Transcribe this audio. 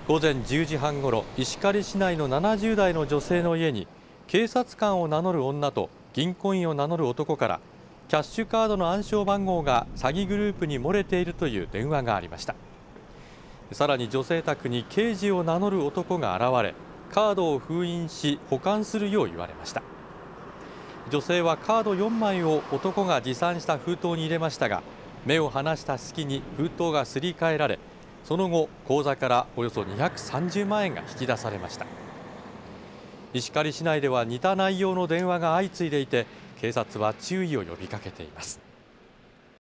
午前10時半ごろ、石狩市内の70代の女性の家に警察官を名乗る女と銀行員を名乗る男からキャッシュカードの暗証番号が詐欺グループに漏れているという電話がありました。さらに女性宅に刑事を名乗る男が現れ、カードを封印し保管するよう言われました。女性はカード4枚を男が持参した封筒に入れましたが、目を離した隙に封筒がすり替えられ、その後口座からおよそ230万円が引き出されました。石狩市内では似た内容の電話が相次いでいて、警察は注意を呼びかけています。